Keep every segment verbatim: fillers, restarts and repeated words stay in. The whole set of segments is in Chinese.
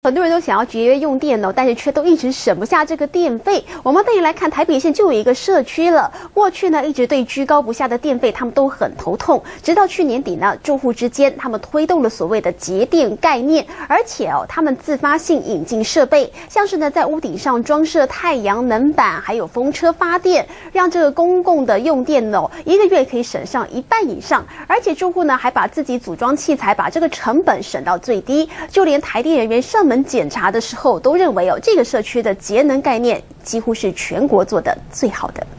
很多人都想要节约用电哦，但是却都一直省不下这个电费。我们带你来看，台北县就有一个社区了，过去呢一直对居高不下的电费，他们都很头痛。直到去年底呢，住户之间他们推动了所谓的节电概念，而且哦，他们自发性引进设备，像是呢在屋顶上装设太阳能板，还有风车发电，让这个公共的用电哦，一个月可以省上一半以上。而且住户呢还把自己组装器材，把这个成本省到最低，就连台电人员上门检查的时候，都认为哦，这个社区的节能概念几乎是全国做的最好的。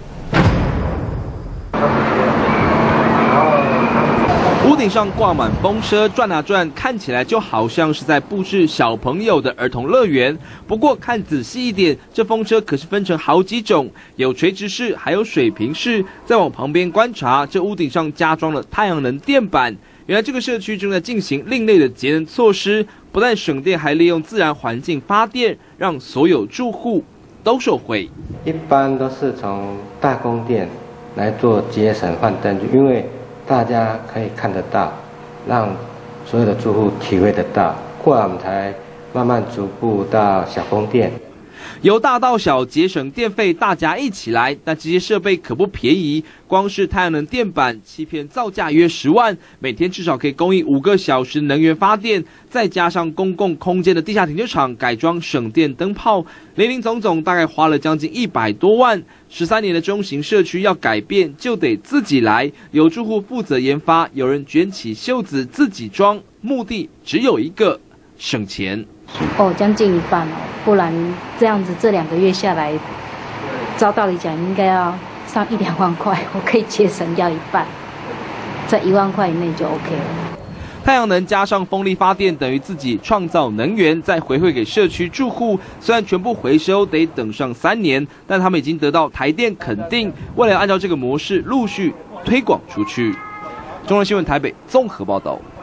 屋顶上挂满风车，转啊转，看起来就好像是在布置小朋友的儿童乐园。不过看仔细一点，这风车可是分成好几种，有垂直式，还有水平式。再往旁边观察，这屋顶上加装了太阳能电板。原来这个社区正在进行另类的节能措施，不但省电，还利用自然环境发电，让所有住户都受惠。 一般都是从大供电来做节省换灯，因为大家可以看得到，让所有的住户体会得到，后来我们才慢慢逐步到小供电。 由大到小节省电费，大家一起来。但这些设备可不便宜，光是太阳能电板，七片造价约十万，每天至少可以供应五个小时能源发电。再加上公共空间的地下停车场改装省电灯泡，林林总总大概花了将近一百多万。十三年的中型社区要改变，就得自己来，有住户负责研发，有人卷起袖子自己装，目的只有一个：省钱。 哦，将近一半哦，不然这样子这两个月下来，照道理讲应该要上一两万块，我可以节省掉一半，在一万块以内就 OK 了。 太阳能加上风力发电，等于自己创造能源，再回馈给社区住户。虽然全部回收得等上三年，但他们已经得到台电肯定，未来按照这个模式陆续推广出去。中央新闻台北综合报道。